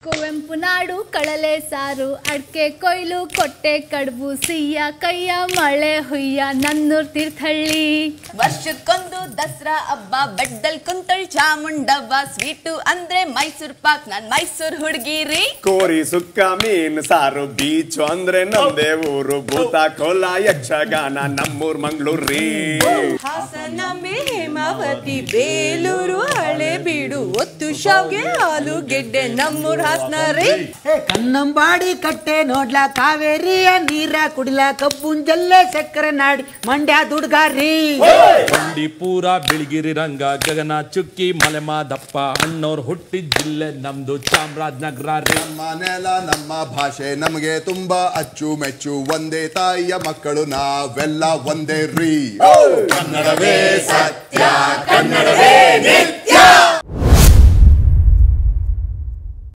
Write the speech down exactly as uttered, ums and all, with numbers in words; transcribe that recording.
ಕುವೆಂಪು ನಾಡು ಕಳಲೆ ಸಾರು ಅಡ್ಕೆ ಕೊಯ್ಲು ಕೊಟ್ಟೆ ಕಡುಬು ಸಿಯ್ಯ ಕೈಯ ಮಳೆ ಹುಯ್ಯ ನನ್ನೂರ್ ತೀರ್ಥಹಳ್ಳಿ ವರ್ಷಕ್ಕೊಂದು ದಸರಾ ಹಬ್ಬ ಬೆಡ್ಡಲ್ ಕುಂತಳ್ ಚಾಮುಂಡವ್ವ ಸ್ವೀಟು ಅಂದ್ರೆ ಮೈಸೂರ್ ಪಾಕ್ ನಾನ್ ಮೈಸೂರ್ ಹುಡುಗಿರಿ ಕೋರಿ ಸುಕ್ಕ ಮೀನ್ ಸಾರು ಬೀಚು ಅಂದ್ರೆ ನಮ್ದೇ ಊರು ಭೂತ ಕೋಲ ಯಕ್ಷಗಾನ ನಮ್ಮೂರ್ ಮಂಗ್ಳೂರ್ರಿ ಹಾಸನ ಹೇಮಾವತಿ ಬೇಲೂರು ಹಳೆಬೀಡು ಒತ್ತು ಶಾವ್ಗೆ ಆಲೂಗೆಡ್ಡೆ ನಮ್ಮೂರ್ ಹಾಸನ ರೀ ಕನ್ನಂಬಾಡಿ ಕಟ್ಟೆ ನೋಡ್ಲಾ ಕಾವೇರಿಯ ನೀರ ಕುಡಿಲ ಕಬ್ಬುಂಜಲ್ಲೆ ಸಕ್ಕರೆ ನಾಡಿ ಮಂಡ್ಯ ದುಡ್ಗಾರಿ ಬಂಡೀಪುರ ಬಿಳಿಗಿರಿ ರಂಗ ಗಗನ ಚುಕ್ಕಿ ಮಲೆಮಾದಪ್ಪ ಅಣ್ಣೋರ್ ಹುಟ್ಟಿದ ಜಿಲ್ಲೆ ನಮ್ದು ಚಾಮರಾಜನಗರ ರೀ ನಮ್ಮ ನೆಲ ನಮ್ಮ ಭಾಷೆ ನಮಗೆ ತುಂಬಾ ಅಚ್ಚು ಮೆಚ್ಚು ಒಂದೇ ತಾಯಿಯ ಮಕ್ಕಳು ನಾವೆಲ್ಲ ಒಂದೇ ರೀ ಕನ್ನಡವೇ ಸತ್ಯ ಕನ್ನಡವೇ ನಿತ್ಯ